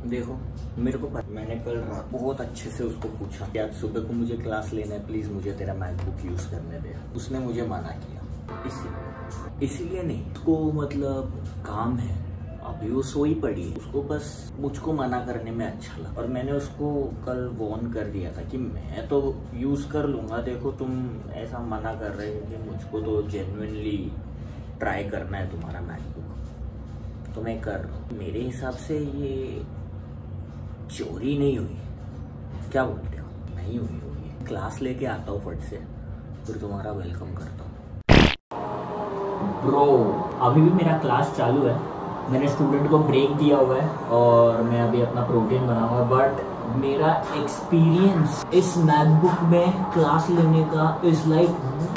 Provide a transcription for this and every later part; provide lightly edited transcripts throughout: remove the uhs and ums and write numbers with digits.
देखो मेरे को मैंने कल रात बहुत अच्छे से उसको पूछा कि आज सुबह को मुझे क्लास लेना है, प्लीज मुझे तेरा मैकबुक यूज करने दे। उसने मुझे मना किया, इसीलिए नहीं, उसको मतलब काम है, अभी वो सोई पड़ी है, उसको बस मुझको मना करने में अच्छा लगा। और मैंने उसको कल वॉर्न कर दिया था कि मैं तो यूज कर लूंगा, देखो तुम ऐसा मना कर रहे हो कि मुझको तो जेन्युइनली ट्राई करना है तुम्हारा मैकबुक, तो मैं कर रहा हूँ। मेरे हिसाब से ये चोरी नहीं हुई, क्या बोलते हो? नहीं हुई होगी। क्लास लेके आता हूँ फट से, फिर तुम्हारा वेलकम करता हूँ। ब्रो अभी भी मेरा क्लास चालू है, मैंने स्टूडेंट को ब्रेक दिया हुआ है और मैं अभी अपना प्रोटीन बनाऊंगा। बट मेरा एक्सपीरियंस इस मैकबुक में क्लास लेने का इज लाइक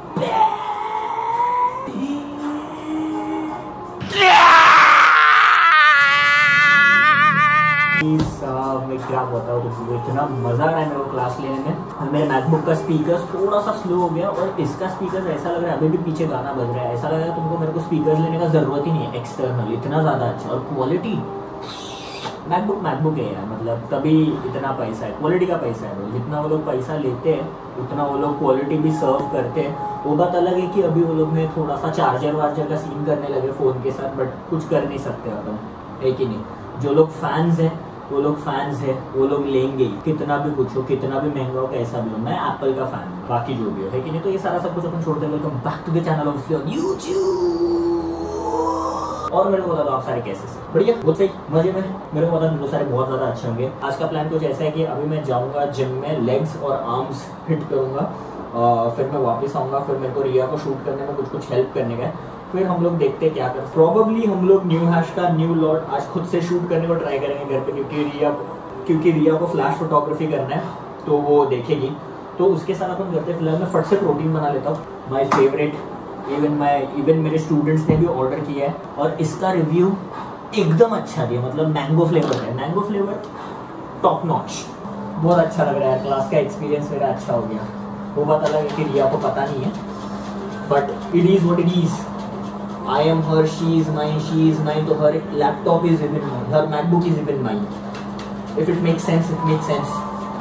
मैं क्या बताऊँ तुमको, इतना मजा आ रहा है मेरे को क्लास लेने में। मेरे मैकबुक का स्पीकर थोड़ा सा स्लो हो गया और इसका स्पीकर ऐसा लग रहा है अभी भी पीछे गाना बज रहा है, ऐसा लग रहा है तुमको मेरे को स्पीकर लेने का जरूरत ही नहीं है एक्सटर्नल, इतना ज्यादा अच्छा। और क्वालिटी मैकबुक है यार, मतलब तभी इतना पैसा है, क्वालिटी का पैसा है। जितना वो लोग पैसा लेते हैं उतना वो लोग क्वालिटी भी सर्व करते हैं। वो बात अलग है कि अभी वो लोग ने थोड़ा सा चार्जर वार्जर का सीन करने लगे फ़ोन के साथ, बट कुछ कर नहीं सकते अपन, है कि नहीं। जो लोग फैंस हैं वो लोग फैंस है, वो लोग लेंगे ही, कितना भी कुछ हो, कितना भी महंगा हो, कैसा भी हो। मैं एप्पल का फैन हूँ, बाकी जो भी हो, है कि नहीं। तो ये सारा सब कुछ अपन छोड़ते हैं। Welcome back to the channel of YouTube. और मेरे को बता दो आप सारे कैसे से बढ़िया, बहुत सही, मजे में। मेरे को बता दो सारे बहुत ज्यादा अच्छे होंगे। आज का प्लान कुछ ऐसा है कि अभी मैं जाऊंगा जिम में, लेग्स और आर्म्स हिट करूंगा, फिर मैं वापस आऊंगा, फिर मेरे को रिया को शूट करने में कुछ हेल्प करने का, फिर हम लोग देखते हैं क्या कर। प्रोबेबली हम लोग न्यू हैश का न्यू लॉट आज खुद से शूट करने को ट्राई करेंगे घर पे, क्योंकि रिया को फ्लैश फोटोग्राफी करना है तो वो देखेगी। तो उसके साथ अपन करते हैं। फिलहाल मैं फट से प्रोटीन बना लेता हूँ, माय फेवरेट। इवन मेरे स्टूडेंट्स ने भी ऑर्डर किया है और इसका रिव्यू एकदम अच्छा दिया, मतलब मैंगो फ्लेवर है, मैंगो फ्लेवर टॉप नॉच, बहुत अच्छा लग रहा है। क्लास का एक्सपीरियंस मेरा अच्छा हो गया। वो बात अलग है कि रिया को पता नहीं है, but it is what it is. I am her, she is mine, तो her laptop is even mine, her MacBook is even mine. If it makes sense, it makes sense.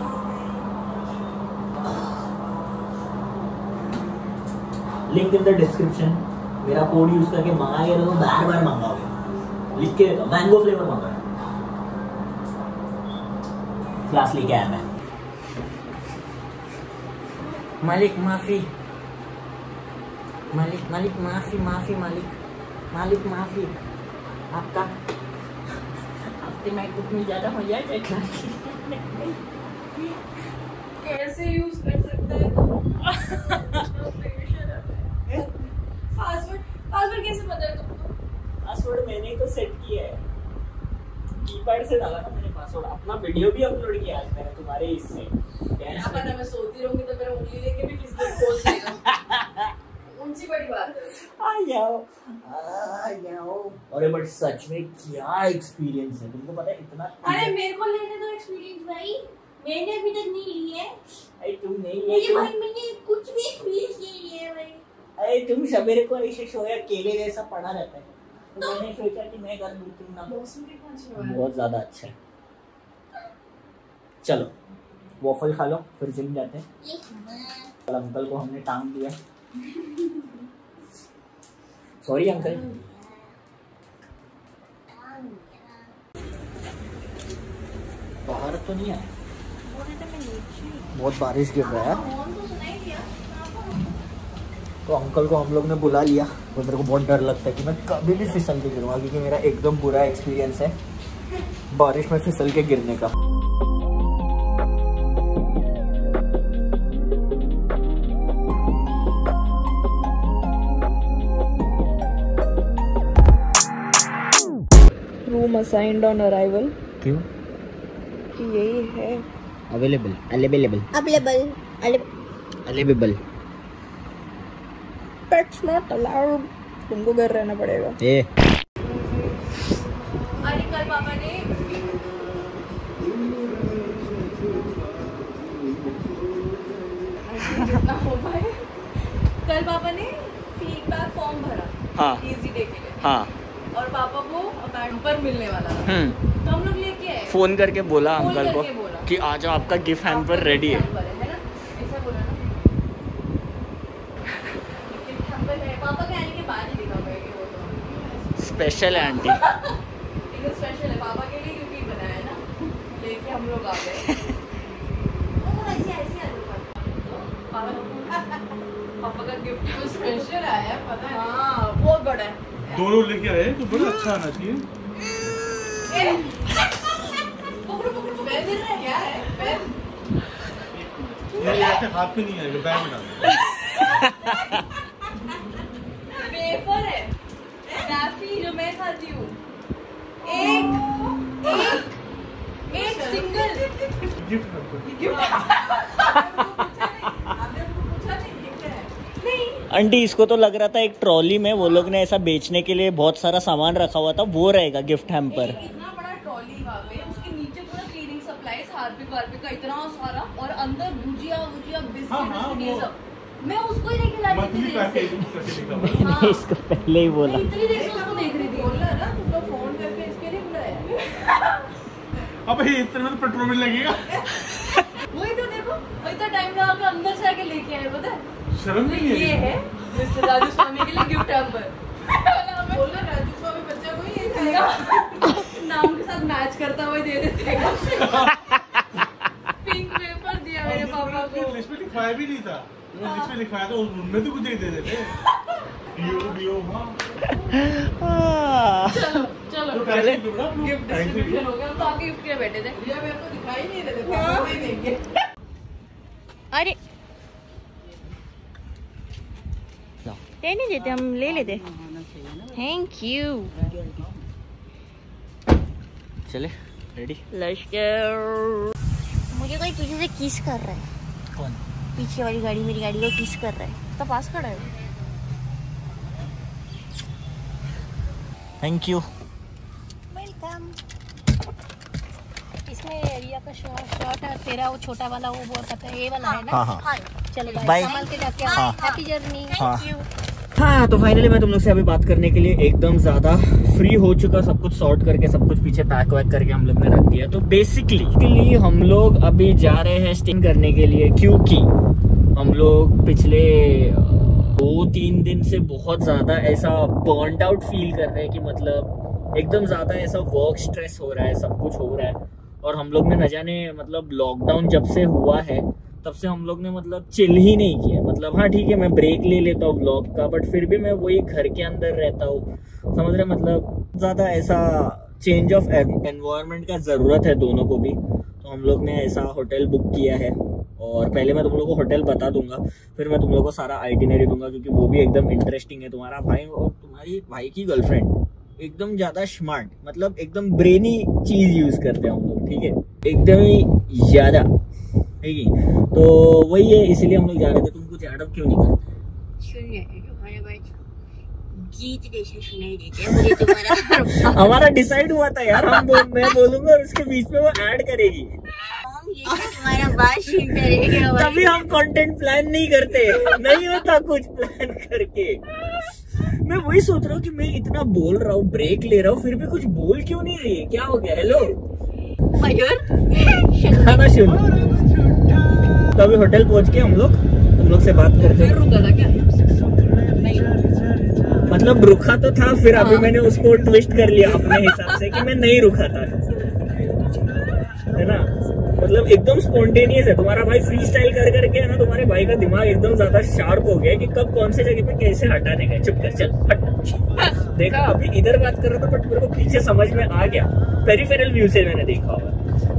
Link in the description. मेरा code use करके मंगाएगा तो बार मंगाओगे, लिख के mango flavour मंगा। Class लेके आया मैं। मालिक माफी, मालिक माफी माफी, आपके मैकबुक में ज्यादा हो जाए कैसे यूज कर सकता है? पासवर्ड कैसे पता है तुमको? पासवर्ड मैंने तो सेट किया है, कीपैड से डाला ना मैंने पासवर्ड। अपना वीडियो भी अपलोड किया आज मैंने तुम्हारे इससे। क्या पता मैं सोती रहूंगी तो मेरा उंगली लेके भी किसी दिन खोल देगा। उनसी बड़ी बात है। आ जाओ। अरे बट सच में क्या एक्सपीरियंस है, तुमको पता है इतना। अरे मेरे को लेने दो एक्सपीरियंस भाई, मैंने अभी तक नहीं ली है। अरे तुम नहीं ये भाई, मैंने कुछ भी एक्सपीरियंस नहीं लिया है भाई। अरे तुम सवेरे को ऐसे सोया केले जैसा पड़ा रहता है, तो मैंने सोचा कि मैं कर लूं तुम ना। बहुत ज्यादा अच्छा है। चलो वॉफल खा लो फिर जिम जाते हैं। अंकल को हमने टांग दिया, सॉरी अंकल। बाहर तो नहीं है, बहुत बारिश गिर रहा है। तो अंकल को हम लोग ने बुला लिया। तो मेरे को बहुत डर लगता है कि मैं कभी भी फिसल के गिरूंगा, क्योंकि मेरा एकदम बुरा एक्सपीरियंस है बारिश में फिसल के गिरने का। Room assigned on arrival. क्यों? कि यही है अवेलेबल। पेट्स नॉट अलाउड, तुमको घर रहना पड़ेगा। अरे कल पापा ने फीडबैक फॉर्म भरा। हाँ। इजी डे के लिए। हाँ। और पापा को अकाउंट पर मिलने वाला था। तो हम लोग लेके आए फोन करके बोला फोन अंकल को करके बोला। कि आज आपका गिफ्ट हैम्पर रेडी है। है ना, ऐसा बोला ना। गिफ्ट हैम्पर है, पापा के आने के बाद ही दिखा पाएंगे वो तो। स्पेशल है आंटी। एकदम स्पेशल है पापा के लिए, क्योंकि बनाया ना, लेके हम लोग आ गए। पापा का गिफ्ट स्पेशल आया, पता है? हाँ, बहुत बड़ा है। दोनों लेके आए तो बड़ा अच्छा आना चाहिए। पकड़ो पकड़ो, पेन गिर रहा है, क्या है पेन? ये ऐसे हाथ पे नहीं आएगा, बैग में डाल। वेफर है, टॉफी जो मैं खाती हूँ। एक सिंगल गिफ्ट आंटी इसको तो लग रहा था एक ट्रॉली में वो लोग ने ऐसा बेचने के लिए बहुत सारा सामान रखा हुआ था, वो रहेगा गिफ्ट हैम्पर। इतना बड़ा ट्रॉली वहाँ पे, उसके नीचे पूरा क्लीनिंग सप्लाईज, हार्पिक वार्पिक का इतना सारा, और अंदर भुजिया बिस्किट ये सब। मैं उसको ही लेके ला रही थी मैंने इसको पहले ही बोला। इतनी देर से उसको देख रही थी। बोल रहा ना, तुम लोग फोन करके इसके लिए बुलाया। अब ये इतना तो पेट्रोल में लगेगा। वही तो देखो, इतना टाइम लगा के अंदर से आके लेके आए, पता है? शर्म नहीं है? ये है मिस्टर राजू स्वामी के लिए गिफ्ट हैम्पर। बोल रहा राजू स्वामी बच्चा को ये खाएगा। नाम के साथ मैच करता हुआ दे देते हैं। पिंक पेपर दिया मेरे पापा को। लिस्ट में लिखवाया भी नहीं था, लिस्ट में लिखवाया था उनमें तो कुछ ही दे देते। चलो चलो चले गिफ्ट डिस्ट्रीब्यूशन हो गया। हम तो आपके गिफ्ट के लिए बैठे थे। ये मेरे को दिखाई नहीं रहे थे, पापा को ही देंगे। अरे नहीं देते, हम ले लेते। Thank you. चले रेडी। लश्कर मुझे कोई पीछे से किस कर रहा है। कौन? पीछे वाली गाड़ी मेरी गाड़ी को किस कर रहा है। तो पास खड़ा है। Thank you. वेलकम। इसमें रिया का शॉट है, तेरा वो छोटा वाला वो बहुत आता है, ये वाला है ना। हाँ। चलो बाय। संभाल के जाके हाँ। Happy journey. हाँ। हाँ तो फाइनली मैं तुम लोग से अभी बात करने के लिए एकदम ज्यादा फ्री हो चुका, सब कुछ सॉर्ट करके सब कुछ पीछे पैक वैक करके हम लोग ने रख दिया। तो बेसिकली हम लोग अभी जा रहे हैं स्टिंग करने के लिए, क्योंकि हम लोग पिछले 2-3 दिन से बहुत ज्यादा ऐसा बर्नड आउट फील कर रहे हैं कि मतलब एकदम ज्यादा ऐसा वर्क स्ट्रेस हो रहा है, सब कुछ हो रहा है। और हम लोग ने न जाने मतलब लॉकडाउन जब से हुआ है तब से हम लोग ने मतलब चिल ही नहीं किया। मतलब हाँ ठीक है मैं ब्रेक ले लेता हूँ व्लॉग का, बट फिर भी मैं वही घर के अंदर रहता हूँ, समझ रहे। मतलब ज़्यादा ऐसा चेंज ऑफ एनवायरनमेंट का ज़रूरत है दोनों को भी। तो हम लोग ने ऐसा होटल बुक किया है, और पहले मैं तुम लोगों को होटल बता दूंगा, फिर मैं तुम लोगों को सारा आइटिनरी दूंगा, क्योंकि वो भी एकदम इंटरेस्टिंग है। तुम्हारा भाई और तुम्हारी भाई की गर्लफ्रेंड एकदम ज़्यादा स्मार्ट, मतलब एकदम ब्रेनी चीज़ यूज़ करते हैं हम लोग, ठीक है, एकदम ही ज़्यादा, ठीक है। तो वही है, इसलिए हम लोग जा रहे थे। तुम कुछ एडअप क्यों नहीं करते? सुनिए हमारे भाई गीत जैसे सुनाई देते हैं मुझे तुम्हारा। हमारा डिसाइड हुआ था यार, मैं बोलूंगा और उसके बीच में वो ऐड करेगी। तुम्हारा बात सुनते रहेगा। तभी हम कंटेंट प्लान नहीं करते, नहीं होता कुछ प्लान करके। मैं वही सोच रहा हूँ कि मैं इतना बोल रहा हूँ, ब्रेक ले रहा हूँ, फिर भी कुछ बोल क्यों नहीं रही है, क्या हो गया? हेलो खाना शुरू। तो अभी होटल पहुंच के हम लोग तुम लोग से बात करते हैं। रुका था क्या? मतलब रुका तो था, फिर अभी मैंने उसको ट्विस्ट कर लिया अपने हिसाब से कि मैं नहीं रुका था, है ना। मतलब एकदम स्पॉन्टेनियस है। तुम्हारा भाई फ्री स्टाइल कर करके है ना, तुम्हारे भाई का दिमाग एकदम ज्यादा शार्प हो गया कि कब कौन से जगह पे कैसे हटाने का। चुप कर, चल हट। देखा अभी इधर बात कर रहा था, बट मेरे को पीछे समझ में आ गया, पेरिफेरल व्यू से मैंने देखा होगा।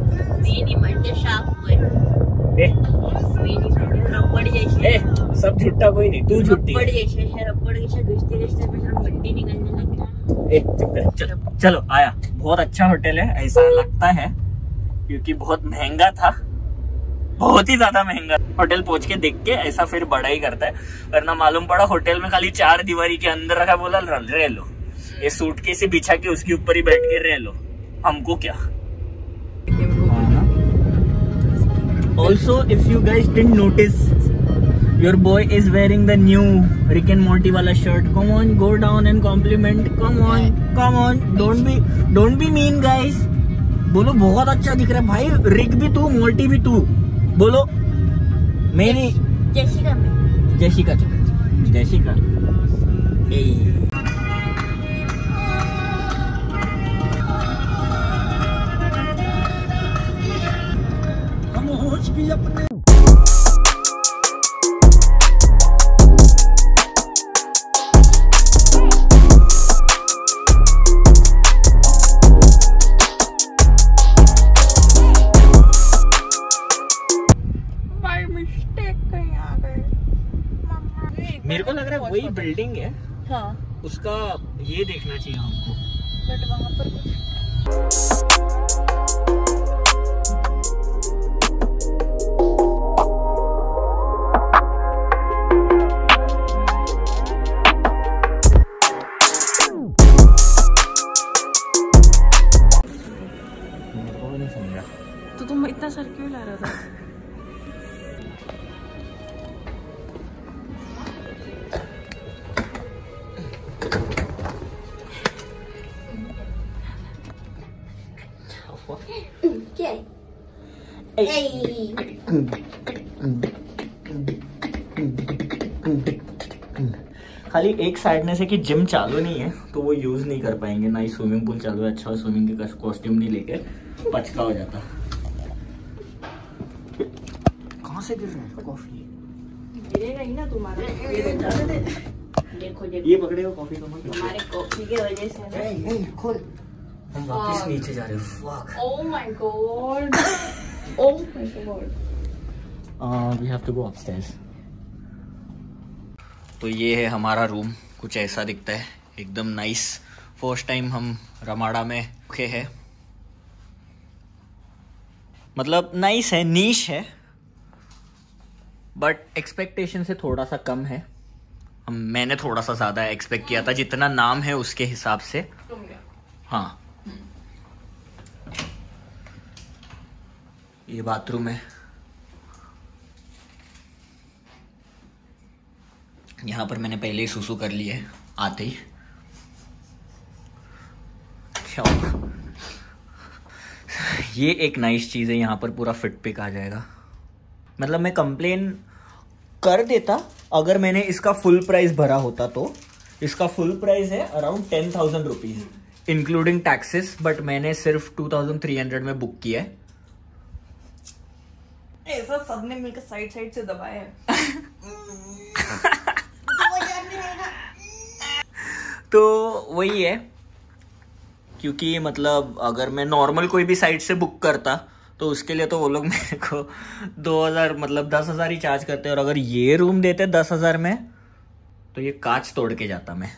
रबड़ जैसे सब झूठा कोई नहीं, तू झूठी है। रबड़ जैसे घिसते घिसते मिट्टी निकलने लगता है। चुप कर, चलो आया। बहुत अच्छा होटल है ऐसा लगता है, क्योंकि बहुत महंगा था, बहुत ही ज्यादा महंगा। होटल पहुंच के देख के ऐसा फिर बड़ा ही करता है, वरना मालूम पड़ा होटल में खाली 4 दीवारी के अंदर रखा, बोला रह लो, ये सूटकेस से बिछा के उसके ऊपर ही बैठ के रह लो, हमको क्या। Also, if you guys didn't notice, your boy is wearing the new Rick and Morty wala shirt. Come on, go down and compliment. Come on, don't be mean, guys. बोलो बहुत अच्छा दिख रहा है भाई। रिक भी तू, मोल्टी भी तू। बोलो मेरी जैसिका में जैसिका जैसिका हम होश भी अपने मेरे को लग रहा है वही बिल्डिंग है। हाँ उसका ये देखना चाहिए हमको। बट वहाँ पर मेरे को भी नहीं समझा। तो तुम इतना सर क्यों ला रहा था? क्या है? खाली एक सैडनेस है कि जिम चालू नहीं है तो वो यूज नहीं कर पाएंगे, ना ही स्विमिंग पूल चालू है। अच्छा स्विमिंग के कॉस्ट्यूम नहीं लेके पचका हो जाता। कहाँ से गिर रहा है कॉफी? गिरेगा ही ना तुम्हारे। देखो ये पकड़े हो कॉफी को? हमारे कॉफी की वजह से ना। खोल। हम वापस नीचे जा रहे हैं। Fuck. Oh my god. Oh my god. We have to go upstairs. तो ये है हमारा रूम, कुछ ऐसा दिखता है, एकदम नाइस। फर्स्ट टाइम हम रमाड़ा में रुके हैं। मतलब नाइस है, नीश है, बट एक्सपेक्टेशन से थोड़ा सा कम है। मैंने थोड़ा सा ज़्यादा एक्सपेक्ट किया था, जितना नाम है उसके हिसाब से। हाँ, ये बाथरूम है। यहाँ पर मैंने पहले ही सुसु कर लिया है आते ही। क्या ये एक नाइस चीज़ है, यहाँ पर पूरा फिट पिक आ जाएगा। मतलब मैं कंप्लेन कर देता अगर मैंने इसका फुल प्राइस भरा होता तो। इसका फुल प्राइस है around 10,000 rupees including taxes, but मैंने सिर्फ 2,300 में बुक किया है। ऐसा सबने मिलकर साइड साइड से दबाया है। तो वही है, क्योंकि मतलब अगर मैं नॉर्मल कोई भी साइट से बुक करता तो उसके लिए तो वो लोग मेरे को 2,000 मतलब 10,000 ही चार्ज करते, और अगर ये रूम देते 10,000 में तो ये कांच तोड़ के जाता मैं।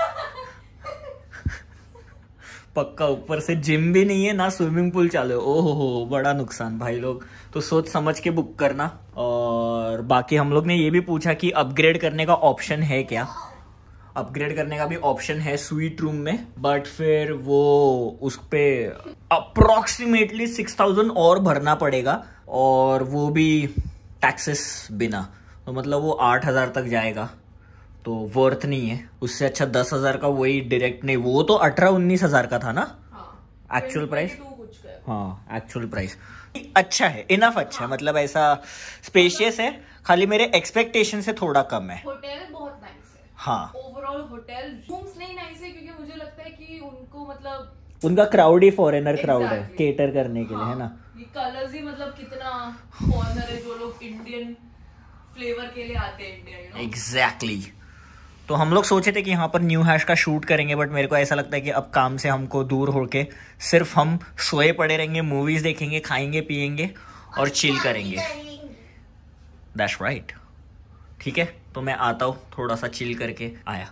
पक्का। ऊपर से जिम भी नहीं है, ना स्विमिंग पूल चालू है। ओहो हो, बड़ा नुकसान भाई लोग। तो सोच समझ के बुक करना। और बाकी हम लोग ने ये भी पूछा कि अपग्रेड करने का ऑप्शन है क्या। अपग्रेड करने का भी ऑप्शन है स्वीट रूम में, बट फिर वो उस पे अप्रोक्सीमेटली 6,000 और भरना पड़ेगा, और वो भी टैक्सेस बिना। तो मतलब वो 8,000 तक जाएगा, तो वर्थ नहीं है। उससे अच्छा 10,000 का वही डायरेक्ट। नहीं, वो तो 18-19,000 का था ना एक्चुअल प्राइस। हाँ, एक्चुअल प्राइस अच्छा है, इनफ अच्छा है। मतलब ऐसा स्पेशियस है, खाली मेरे एक्सपेक्टेशन से थोड़ा कम है। होटल बहुत नाइस है। हाँ, ओवरऑल होटल रूम्स नहीं नाइस है, क्योंकि मुझे लगता है कि उनको मतलब उनका क्राउड ही फॉरेनर क्राउड है, केटर करने के लिए, है ना। ये कलर्स ही मतलब कितना फॉरेनर है, जो लोग इंडियन फ्लेवर के लिए आते हैं इंडिया, यू नो। एग्जैक्टली। तो हम लोग सोचे थे कि यहाँ पर न्यू हैश का शूट करेंगे, बट मेरे को ऐसा लगता है कि अब काम से हमको दूर होके सिर्फ हम सोए पड़े रहेंगे, मूवीज देखेंगे, खाएंगे पिएंगे और चिल करेंगे। That's right. ठीक है, तो मैं आता हूँ, थोड़ा सा चिल करके आया।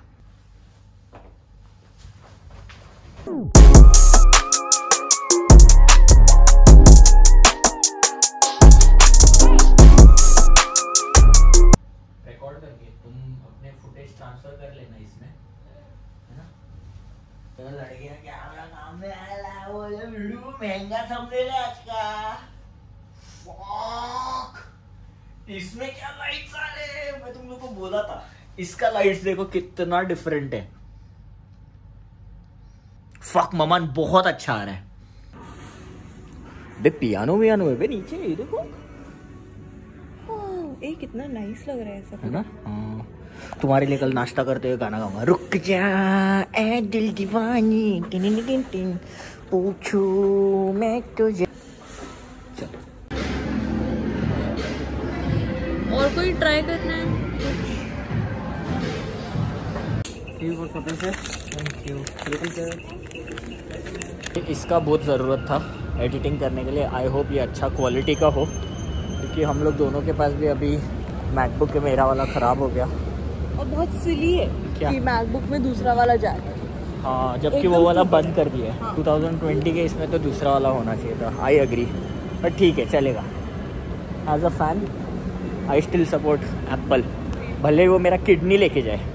रिकॉर्ड करके तुम अपने फुटेज ट्रांसफर कर लेना इसमें, है ना। तो लड़कियां क्या काम में आया, वो जो वीडियो महंगा थंबनेल है आज का। फक, इसमें क्या लाइट्स आ रहे हैं। मैं तुम लोग को बोला था, इसका लाइट्स देखो कितना डिफरेंट है। फक ममान, बहुत अच्छा आ रहा है। बे पियानो है बे नीचे, ये देखो। ये कितना नाइस लग रहा है सब, है ना? तुम्हारे लिए कल नाश्ता करते हुए गाना गाऊंगा, रुक जा ए दिल दीवानी, टिन टिन टिन पूछू मैं तुझे। और कोई ट्राई करना है? इसका बहुत ज़रूरत था एडिटिंग करने के लिए। आई होप ये अच्छा क्वालिटी का हो, क्योंकि हम लोग दोनों के पास भी अभी मैकबुक के मेरा वाला ख़राब हो गया। और बहुत सिली है क्या? कि मैकबुक में दूसरा वाला जाए। हाँ, जबकि वो वाला बंद कर दिया है। 2020 के इसमें तो दूसरा वाला होना चाहिए था। आई एग्री, बट ठीक है, चलेगा। As a fan I still support Apple, भले ही वो मेरा किडनी लेके जाए।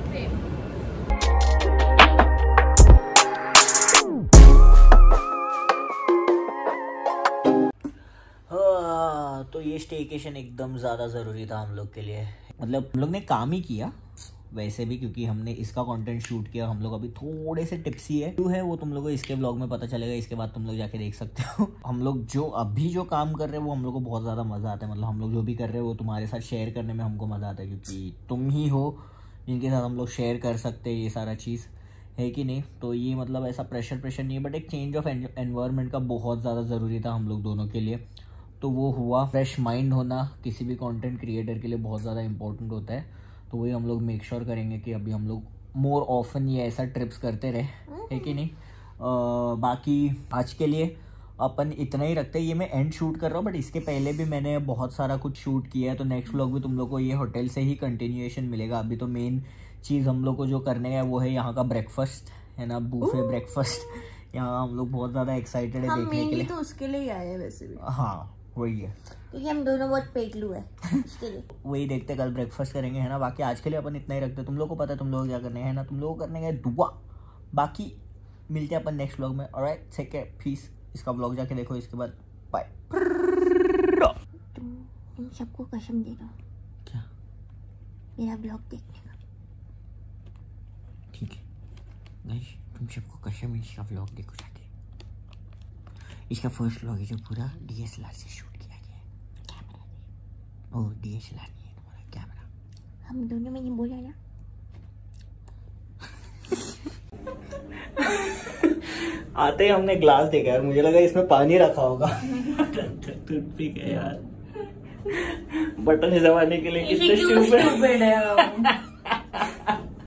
तो ये स्टेकेशन एकदम ज़्यादा ज़रूरी था हम लोग के लिए। मतलब हम लोग ने काम ही किया वैसे भी, क्योंकि हमने इसका कंटेंट शूट किया। हम लोग अभी थोड़े से टिप्सी है, क्यों है वो तुम लोगों को इसके व्लॉग में पता चलेगा। इसके बाद तुम लोग जाके देख सकते हो। हम लोग जो अभी जो काम कर रहे हैं वो हम लोग को बहुत ज़्यादा मज़ा आता है। मतलब हम लोग जो भी कर रहे हैं वो तुम्हारे साथ शेयर करने में हमको मज़ा आता है, क्योंकि तुम ही हो जिनके साथ हम लोग शेयर कर सकते हैं ये सारा चीज़, है कि नहीं। तो ये मतलब ऐसा प्रेशर नहीं है, बट एक चेंज ऑफ एनवायरनमेंट का बहुत ज़्यादा ज़रूरी था हम लोग दोनों के लिए। तो वो हुआ। फ्रेश माइंड होना किसी भी कंटेंट क्रिएटर के लिए बहुत ज़्यादा इंपॉर्टेंट होता है। तो वही हम लोग मेक श्योर करेंगे कि अभी हम लोग मोर ऑफन ये ऐसा ट्रिप्स करते रहे, है कि नहीं। बाकी आज के लिए अपन इतना ही रखते हैं। ये मैं एंड शूट कर रहा हूँ, बट इसके पहले भी मैंने बहुत सारा कुछ शूट किया है। तो नेक्स्ट व्लॉग भी तुम लोग को ये होटल से ही कंटिन्यूएशन मिलेगा। अभी तो मेन चीज़ हम लोग को जो करने का है वो है यहाँ का ब्रेकफास्ट, है ना, बूफे ब्रेकफास्ट। यहाँ हम लोग बहुत ज़्यादा एक्साइटेड है देखने के लिए। तो उसके लिए आए हैं वैसे भी। हाँ वही है, क्योंकि हम दोनों बहुत पेटलू है इसके लिए। वही देखते कल ब्रेकफास्ट करेंगे, है ना। बाकी आज के लिए अपन इतना ही रखते हैं। तुम लोग को पता है तुम लोग क्या करने हैं ना, तुम लोग को करने का दुआ। बाकी मिलते हैं अपन नेक्स्ट व्लॉग में। Alright, take care, peace. इसका व्लॉग जाके देखो, इसके बाद बाय। तुम सबको कसम दे दो क्या? मेरा ब्लॉग देखने का। ठीक है गाइस, तुम सबको कसम, इसका व्लॉग देखो जाके। इसका फर्स्ट व्लॉग है जो पूरा DSLR से शूट किया गया है। कैमरा ओ DSLR नहीं है तुम्हारा, कैमरा। हम दोनों में नहीं बोला ना। आते ही हमने ग्लास देखा यार, मुझे लगा इसमें पानी रखा होगा। टूथपिक है यार, बटन दबाने के लिए कितने स्टूपिड है हम।